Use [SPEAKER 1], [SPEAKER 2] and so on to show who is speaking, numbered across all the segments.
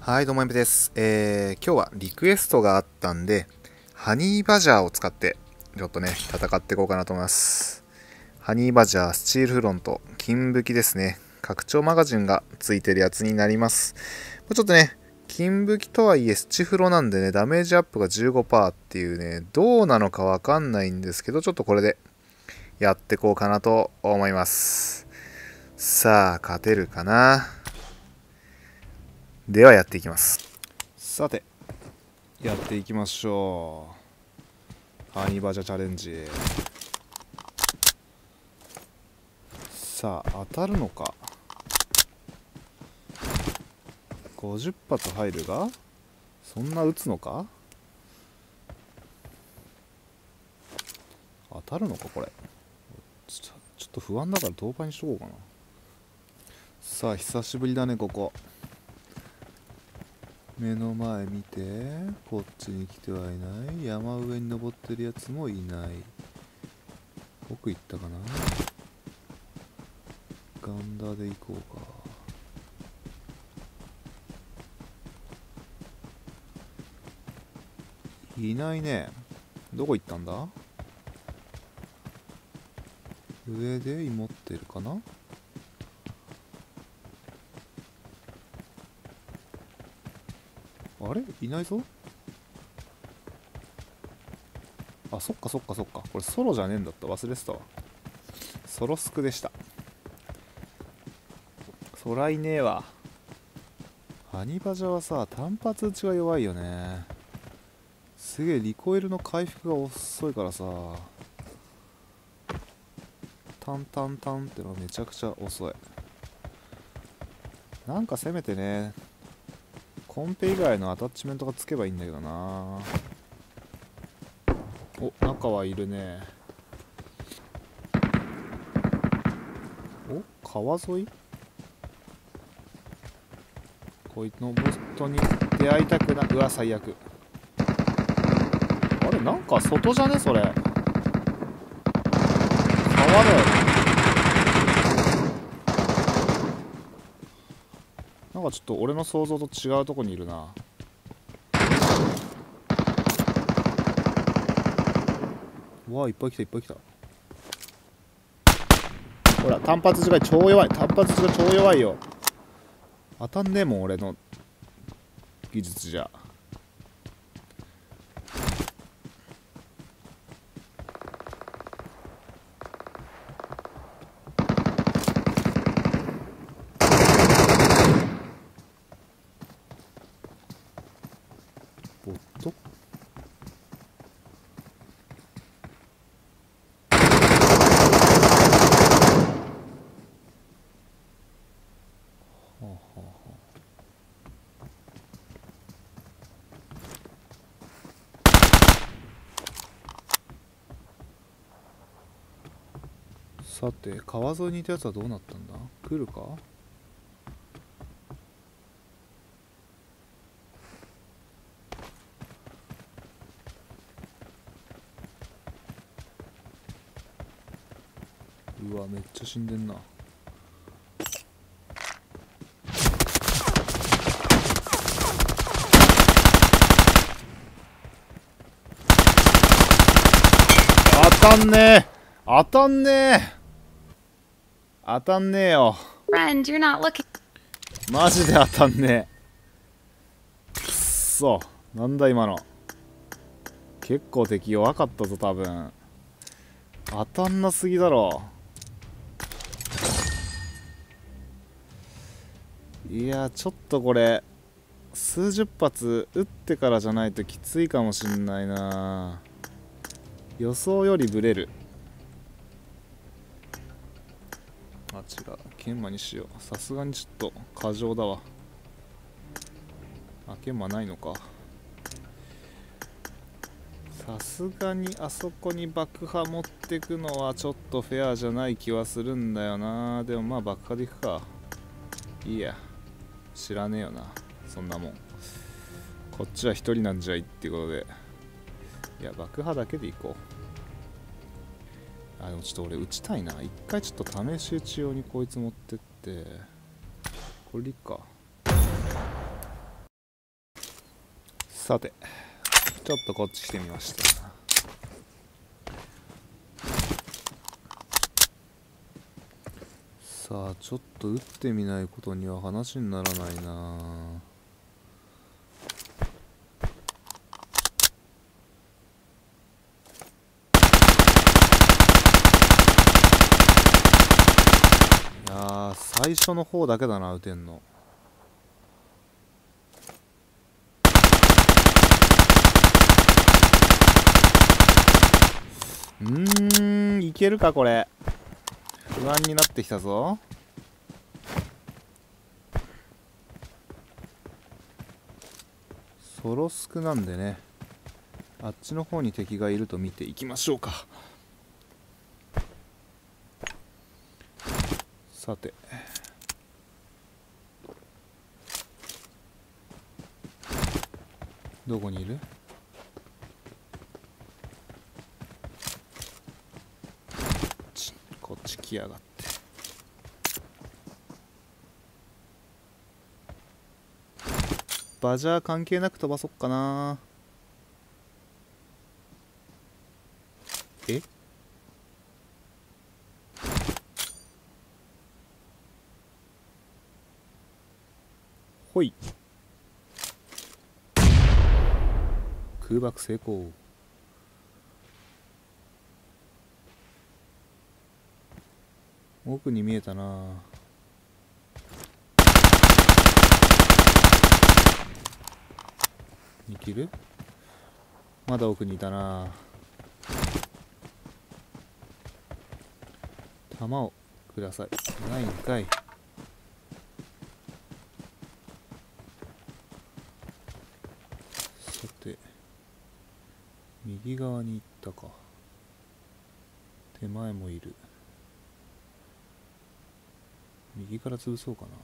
[SPEAKER 1] はい、どうもエムです。今日はリクエストがあったんで、ハニーバジャーを使って、ちょっとね、戦っていこうかなと思います。ハニーバジャー、スチールフロント、金武器ですね。拡張マガジンがついてるやつになります。ちょっとね、金武器とはいえ、スチフロなんでね、ダメージアップが 15% っていうね、どうなのかわかんないんですけど、ちょっとこれでやっていこうかなと思います。さあ、勝てるかな。ではやっていきます。さて、やっていきましょう。ハニーバジャーチャレンジ。さあ、当たるのか。50発入るが、そんな打つのか。当たるのかこれ。ちょっと不安だから動画にしとこうかな。さあ、久しぶりだねここ。目の前見て、こっちに来てはいない。山上に登ってるやつもいない。奥行ったかな。ガンダーで行こうか。いないね。どこ行ったんだ。上で持ってるかな。あれいないぞ。あ、そっかそっかそっか。これソロじゃねえんだった。忘れてたわ。ソロスクでした。そらいねえわ。ハニバジャはさ、単発打ちが弱いよね。すげえリコイルの回復が遅いからさ、タンタンタンってのはめちゃくちゃ遅い。なんかせめてね、コンペ以外のアタッチメントがつけばいいんだけどな。お、中はいるね。お、川沿い。こいつのボストに出会いたくな。うわ最悪。あれなんか外じゃねそれ。川だよね。なんかちょっと俺の想像と違うとこにいるな。うわいっぱい来たいっぱい来た。ほら単発銃が超弱い。単発銃が超弱いよ。当たんねえもん俺の技術じゃ。ボット。はあはあはあ。さて川沿いにいたやつはどうなったんだ。来るか。うわめっちゃ死んでんな。当たんねえ。当たんねえ。当たんねえよ。
[SPEAKER 2] Friend, you're not looking.
[SPEAKER 1] マジで当たんねえ。くっそ。なんだ今の。結構敵弱かったぞ多分。当たんなすぎだろ。いやちょっとこれ数十発撃ってからじゃないときついかもしんないな。予想よりブレる。あ違う研磨にしよう。さすがにちょっと過剰だわ。あ研磨ないのか。さすがにあそこに爆破持ってくのはちょっとフェアじゃない気はするんだよな。でもまあ爆破でいくか。いいや知らねえよなそんなもん。こっちは一人なんじゃいってことで、いや爆破だけでいこう。あでもちょっと俺撃ちたいな。一回ちょっと試し撃ち用にこいつ持ってって、これでいっか。 さてちょっとこっち来てみました。さあちょっと撃ってみないことには話にならないな。いやー最初の方だけだな撃てんの。いけるかこれ。不安になってきたぞ。ソロスクなんでね、あっちの方に敵がいると見ていきましょうか。さてどこにいる？こっち来やがって。バジャー関係なく飛ばそっかな。え？ほい。空爆成功。奥に見えたな。2キル？まだ奥にいたな。弾をください。ないんかい。さて右側に行ったか。手前もいる。右から潰そうかな。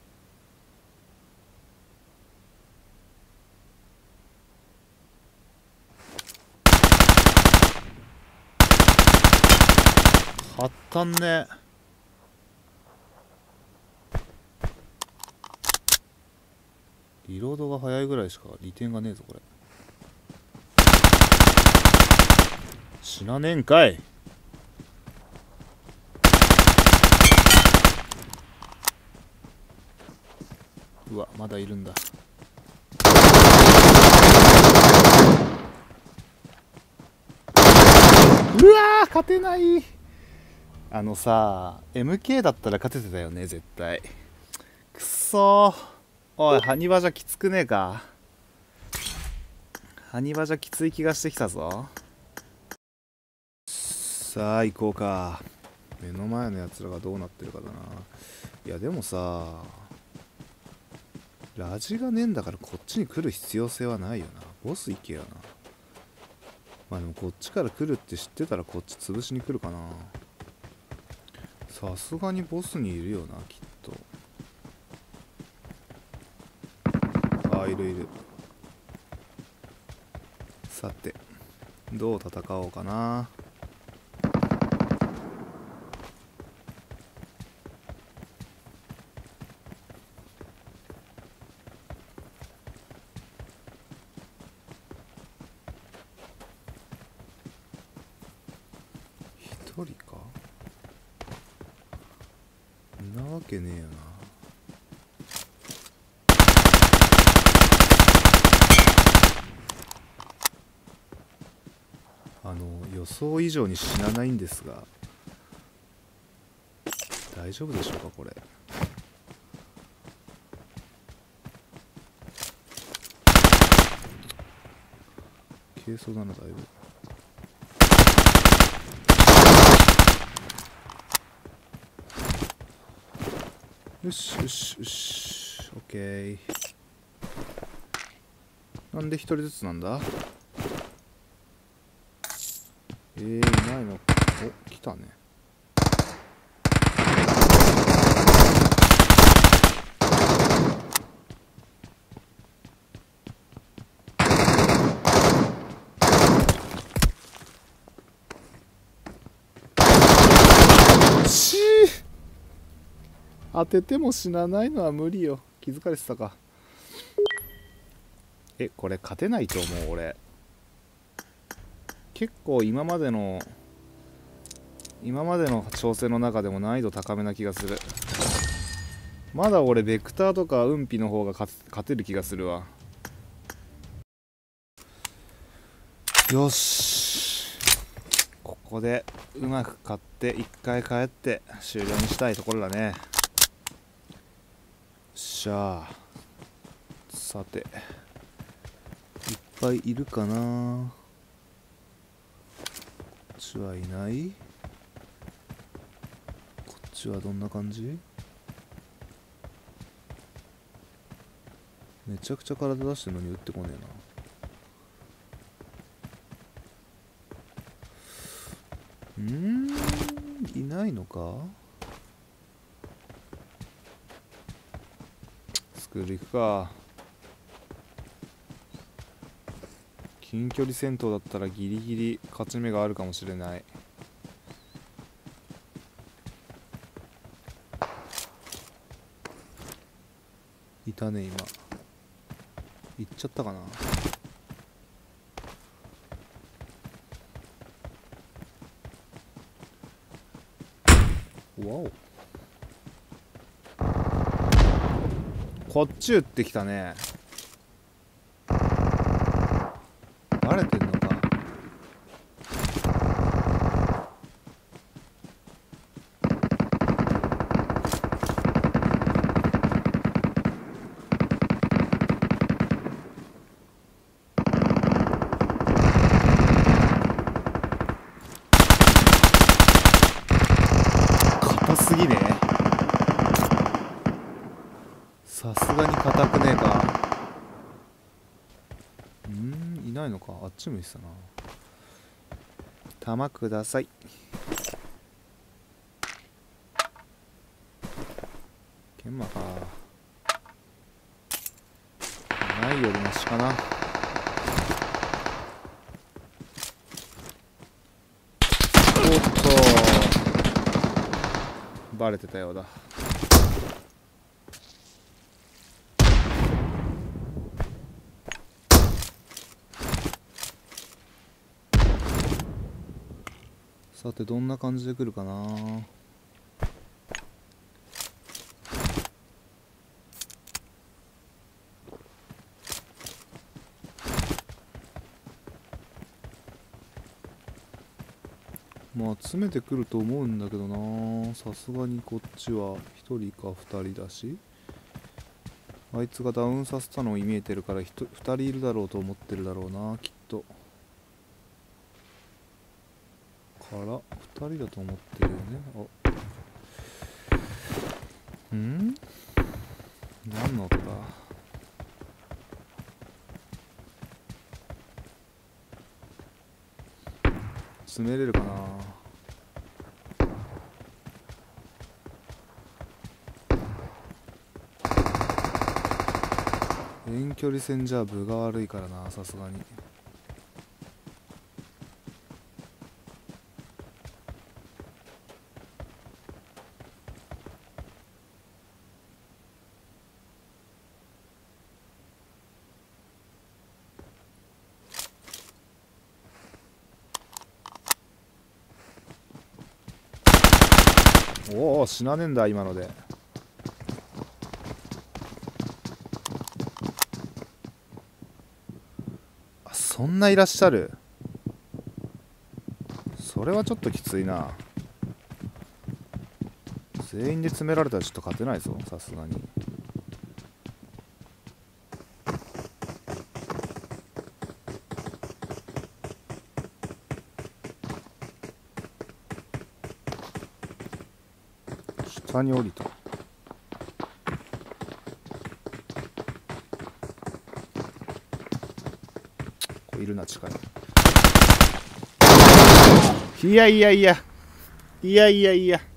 [SPEAKER 1] はったんね。リロードが早いぐらいしか利点がねえぞこれ。死なねえんかい。うわまだいるんだ。うわー勝てない。あのさ MK だったら勝ててたよね絶対。くそー。おいハニバじゃきつくねえか。ハニバじゃきつい気がしてきたぞ。さあ行こうか。目の前のやつらがどうなってるかだな。いやでもさラジがねえんだからこっちに来る必要性はないよな。ボス行けよな。まあでもこっちから来るって知ってたらこっち潰しに来るかな。さすがにボスにいるよなきっと。ああいるいる。さてどう戦おうかな。一人かんなわけねえよな。予想以上に死なないんですが大丈夫でしょうかこれ。軽装だなだいぶ。よしよしよし、オッケー。なんで一人ずつなんだ。いないの。お、来たね。当てても死なないのは無理よ。気づかれてたか。 これ勝てないと思う。俺結構今までの挑戦の中でも難易度高めな気がする。まだ俺ベクターとか運費の方が勝てる気がするわ。よし、ここでうまく勝って一回帰って終了にしたいところだね。よっしゃあ、さていっぱいいるかな。こっちはいない。こっちはどんな感じ。めちゃくちゃ体出してるのに撃ってこねえな。いないのか。スクール行くか。近距離戦闘だったらギリギリ勝ち目があるかもしれない。いたね。今行っちゃったかな。わお、こっち撃ってきたね。バレてんのか。硬すぎね。さすがに硬くねえか。いないのか。あっちもいってたな。弾ください。研磨か。ないよりマシかな。おっと、バレてたようだ。さてどんな感じで来るかな。まあ詰めてくると思うんだけどな。さすがにこっちは1人か2人だし、あいつがダウンさせたのを見えてるから2人いるだろうと思ってるだろうな、きっと。から2人だと思ってるよね。何の音だ。詰めれるかな。遠距離戦じゃ分が悪いからな、さすがに。おお、死なねえんだ今ので。あ、そんないらっしゃる。それはちょっときついな。全員で詰められたらちょっと勝てないぞ、さすがに。下に降りた。こういるな、近い。いやいやいやいやいやいや、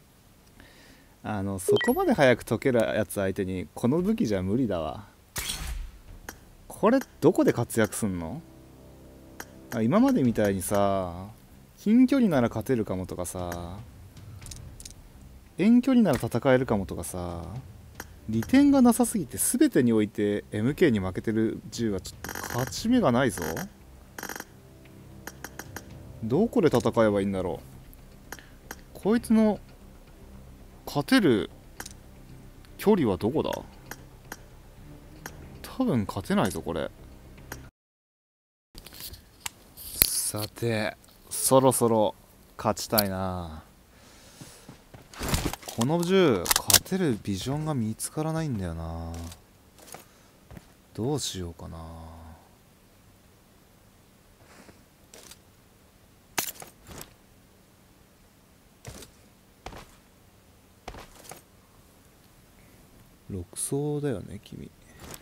[SPEAKER 1] そこまで早く解けるやつ相手にこの武器じゃ無理だわ。これどこで活躍すんの。今までみたいにさ、近距離なら勝てるかもとかさ、遠距離なら戦えるかもとかさ、 利点がなさすぎて全てにおいて MK に負けてる銃はちょっと勝ち目がないぞ。どこで戦えばいいんだろう。こいつの勝てる距離はどこだ。多分勝てないぞこれ。さてそろそろ勝ちたいな。この銃勝てるビジョンが見つからないんだよな。どうしようかな。6層だよね君。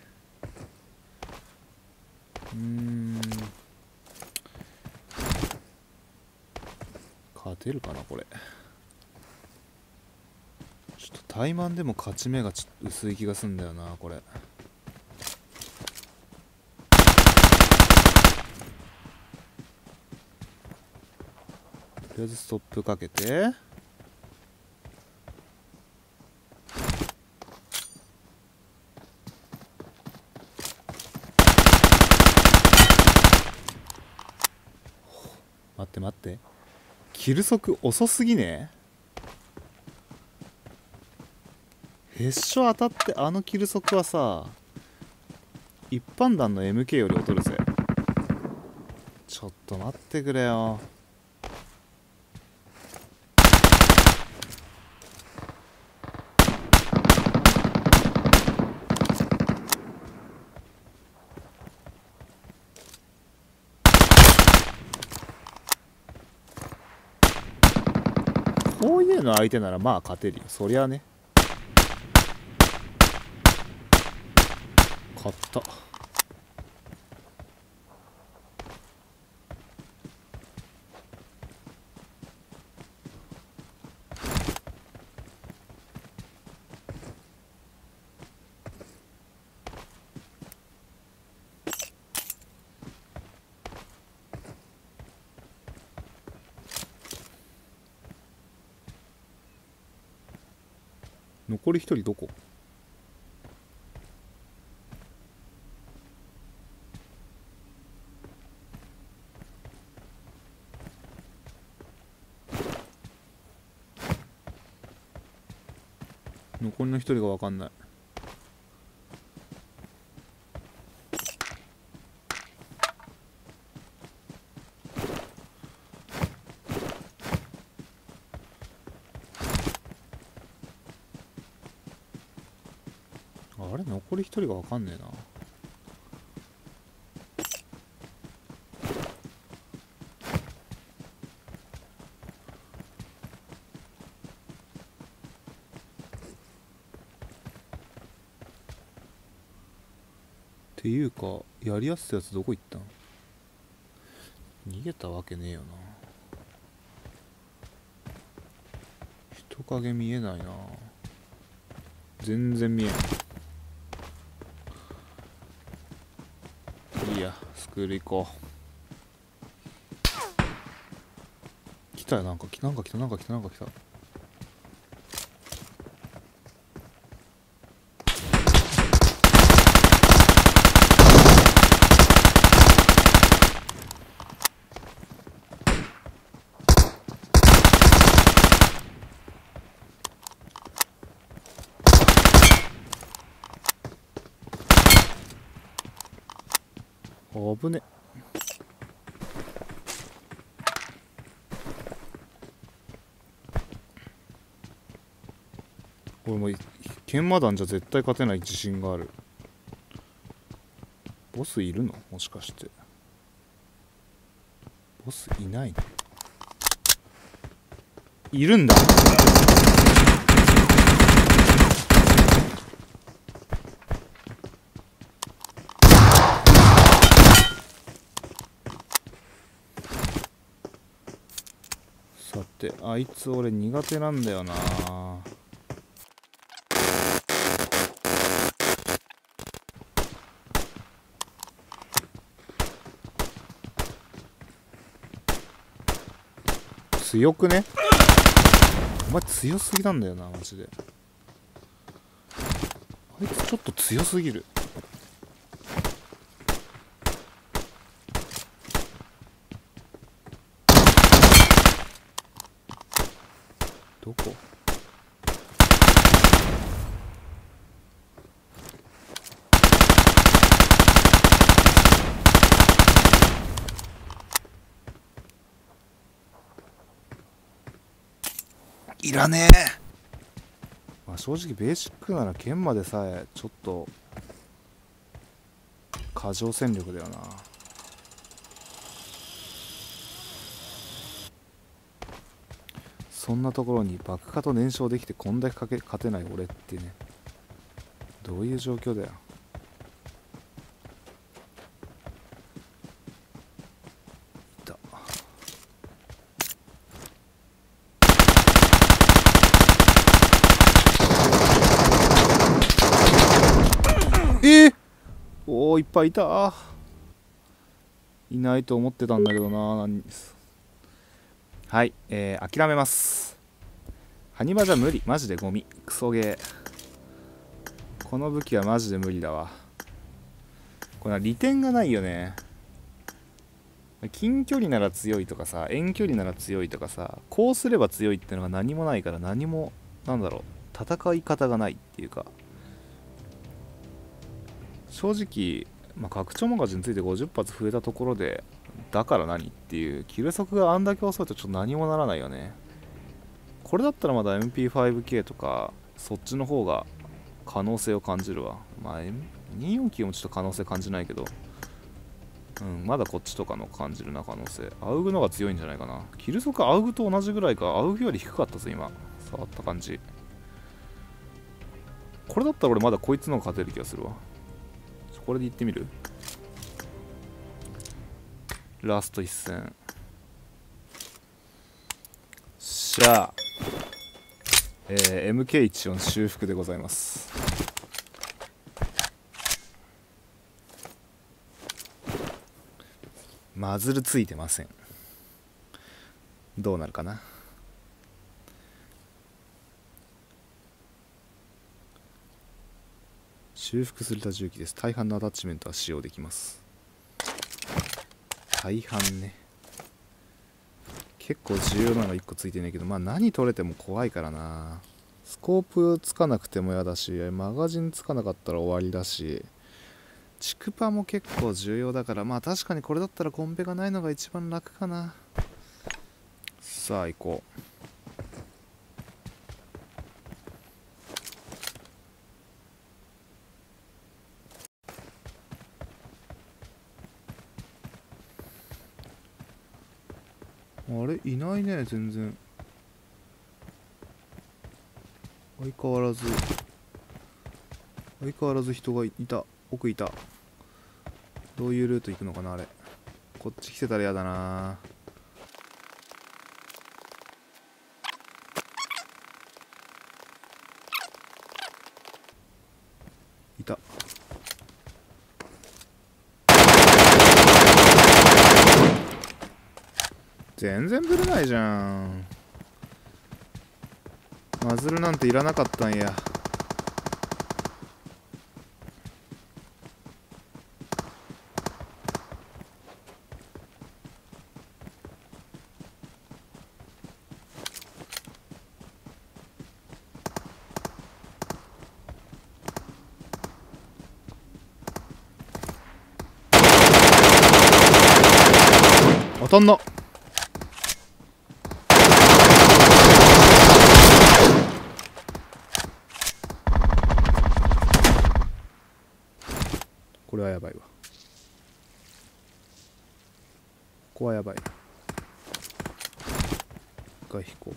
[SPEAKER 1] 勝てるかなこれ。ちょっと怠慢でも勝ち目がちょっと薄い気がすんだよなこれ。とりあえずストップかけて、待って待って、キル速遅すぎね。ヘッショ当たってあのキル速はさ、一般弾の MK より劣るぜ。ちょっと待ってくれよ。こういうの相手ならまあ勝てるよそりゃね。勝った。残り一人どこ。残りの一人が分かんない。あれ残り一人が分かんねえな。っていうかやりやすいやつどこ行ったん。逃げたわけねえよな。人影見えないな。全然見えん。いいやスクール行こう。来たよ。なんか来た。危ね。これもう研磨弾じゃ絶対勝てない自信がある。ボスいるのもしかして。ボスいないの。いるんだ。さてあいつ俺苦手なんだよな。強くね。お前強すぎなんだよなマジで。 あいつちょっと強すぎる。どこ？いらねえ。まあ正直ベーシックなら剣までさえちょっと過剰戦力だよな。そんなところに爆破と燃焼できてこんだけ勝てない俺ってね、どういう状況だよ。いた。おお、いっぱいいた。いないと思ってたんだけどな。はい、諦めます。ハニバじゃ無理。マジでゴミ。クソゲー。この武器はマジで無理だわ。これは利点がないよね。近距離なら強いとかさ、遠距離なら強いとかさ、こうすれば強いってのが何もないから、何も、なんだろう、戦い方がないっていうか、正直、拡張マガジンついて50発増えたところで、だから何っていう、キル速があんだけ遅いとちょっと何もならないよね。これだったらまだ MP5K とか、そっちの方が可能性を感じるわ。249もちょっと可能性感じないけど、まだこっちとかの感じるな、可能性。アウグの方が強いんじゃないかな。キル速アウグと同じぐらいか。アウグより低かったぞ、今。触った感じ。これだったら俺まだこいつの方が勝てる気がするわ。これでいってみる？ラスト一戦。しゃあ。MK14 修復でございます。マズルついてません。どうなるかな。修復された重機です。大半のアタッチメントは使用できます。大半ね。結構重要なの1個ついてないけど、何取れても怖いからな。スコープつかなくても嫌だし、マガジンつかなかったら終わりだし、チクパも結構重要だから、確かにこれだったらコンペがないのが一番楽かな。さあ行こう。あれいないね、全然。相変わらず人がいた。奥いた。どういうルート行くのかな、あれ。こっち来てたら嫌だな。いた。全然ブレないじゃん。マズルなんていらなかったんや。当たんな。これはやばいわ。ここはやばい。一回引こう。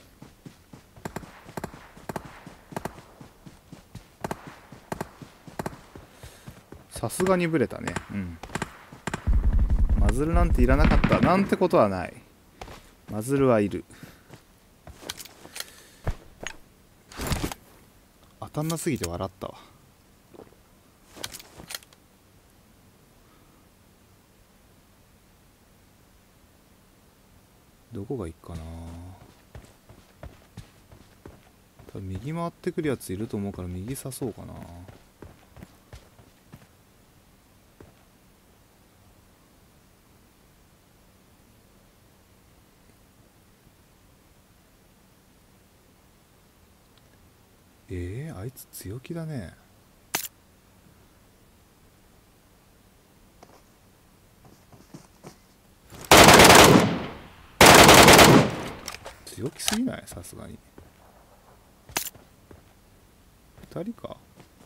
[SPEAKER 1] さすがにブレたね。マズルなんていらなかったなんてことはない。マズルはいる。当たんなすぎて笑ったわ。どこがいいかな。多分右回ってくるやついると思うから右刺そうかな。 あいつ強気だね。強気すぎない？さすがに2人か。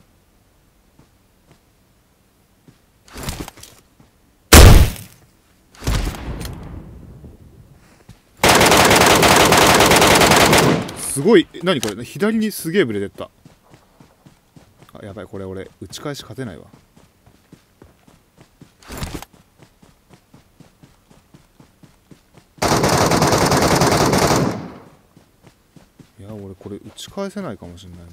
[SPEAKER 1] すごい。何これ、左にすげえブレてった。あ、やばい、これ俺打ち返し勝てないわ。いや、俺これ打ち返せないかもしんないな。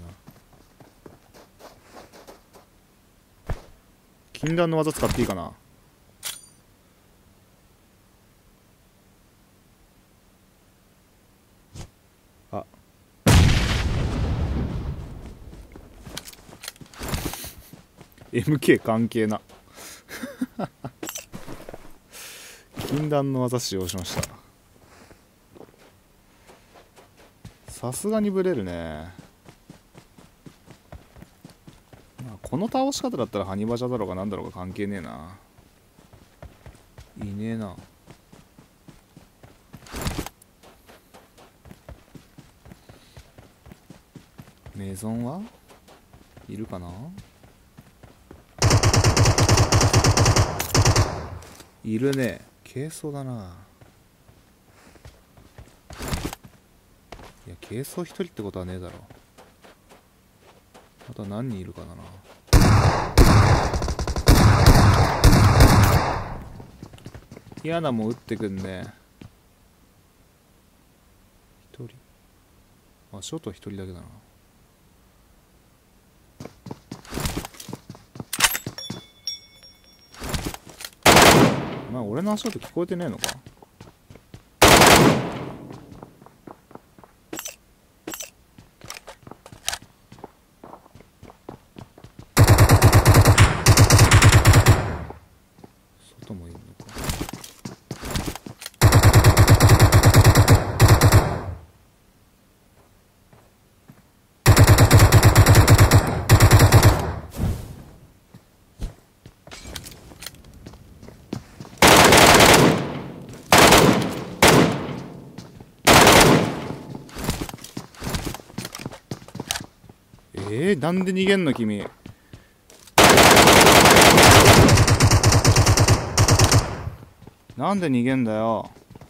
[SPEAKER 1] 禁断の技使っていいかな。あ、MK 関係な。禁断の技使用しました。さすがにブレるね。まあ、この倒し方だったらハニバジャだろうがなんだろうが関係ねえな。いねえな。メゾンはいるかな。いるね。軽装だな。いや、軽装一人ってことはねえだろ。あとは何人いるかだな。嫌なもん撃ってくんね。一人。あ、ショート一人だけだな。まあ俺の足音聞こえてねえのか。外もいるのか。なんで逃げんの君。なんで逃げんだよ。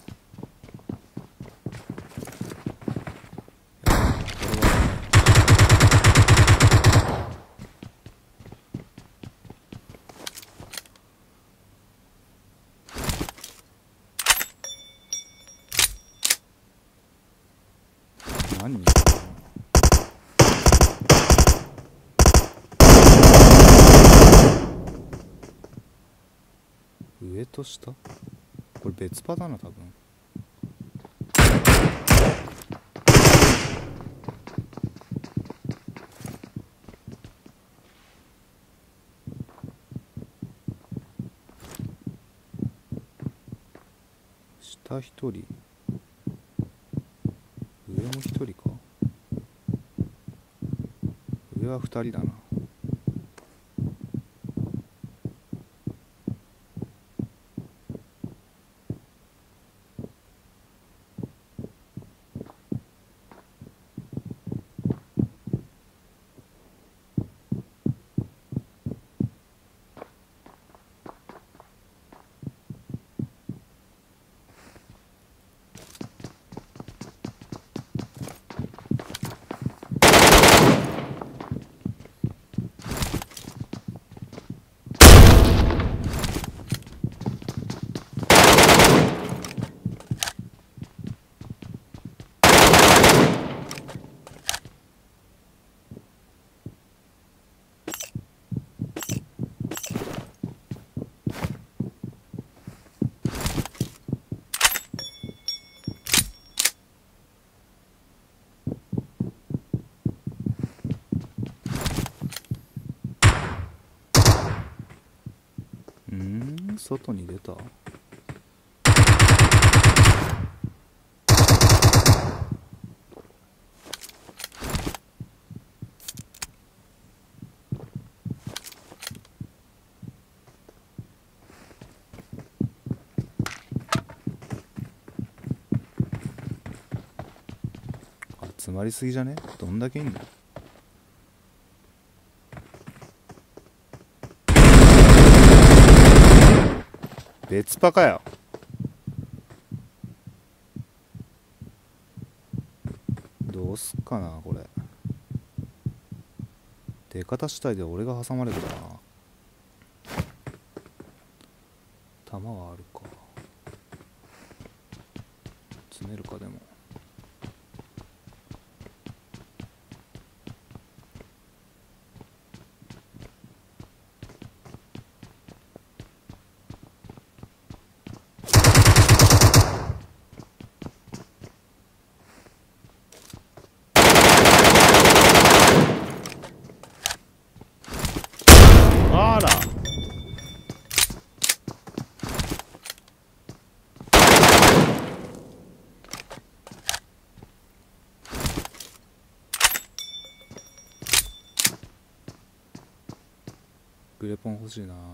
[SPEAKER 1] 何？上と下？これ別パだな多分。下一人、上も一人か。上は二人だな。外に出た。 詰まりすぎじゃね？どんだけいんの？別パかよ。どうすっかなこれ。出方次第で俺が挟まれるかな。弾はあるか。詰めるかでも。あら。グレポン欲しいな。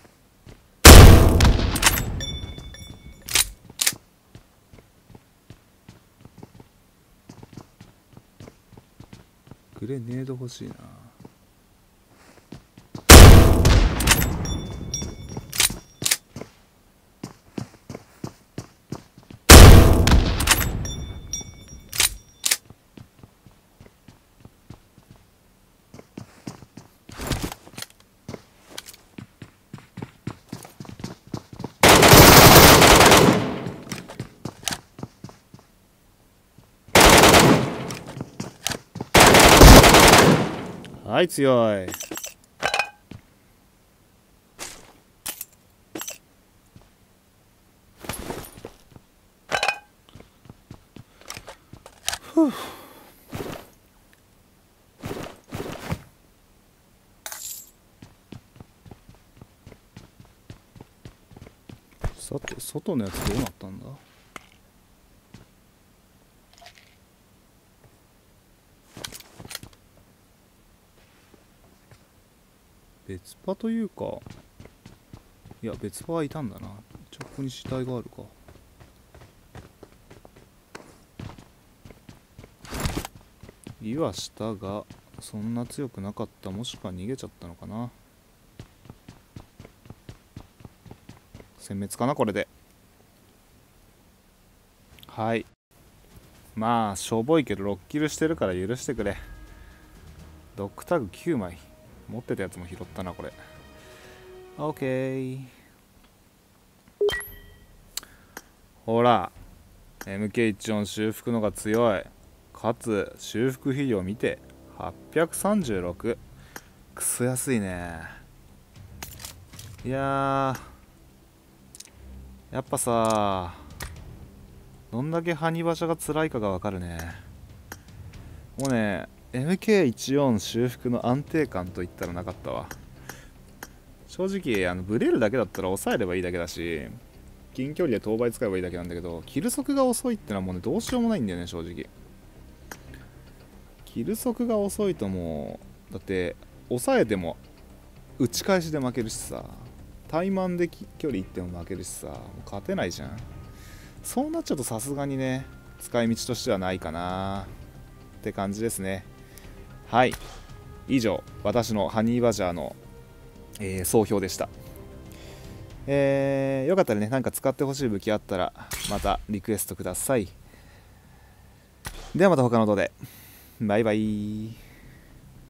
[SPEAKER 1] グレネード欲しいな。はい、強い。ふう。さて、外のやつどうなったんだ？別パというか、いや別パはいたんだな。一応ここに死体があるか。いはしたがそんな強くなかった。もしくは逃げちゃったのかな。殲滅かなこれで。はい、まあしょぼいけど6キルしてるから許してくれ。ドッグタグ9枚持ってたやつも拾ったなこれ。オッケー。ほら MK14 修復のが強い。かつ修復費用見て836。クソ安いね。いややっぱさ、どんだけハニバシャが辛いかがわかるね。もうね MK14 修復の安定感といったらなかったわ。正直ブレるだけだったら抑えればいいだけだし、近距離で当倍使えばいいだけなんだけど、キル速が遅いってのはもうねどうしようもないんだよね正直。キル速が遅いともうだって抑えても打ち返しで負けるしさ、怠慢で距離いっても負けるしさ、もう勝てないじゃん。そうなっちゃうとさすがにね使い道としてはないかなって感じですね。はい、以上私のハニーバジャーの、総評でした。よかったらね、なんか使ってほしい武器あったらまたリクエストください。ではまた他の動画でバイバイ。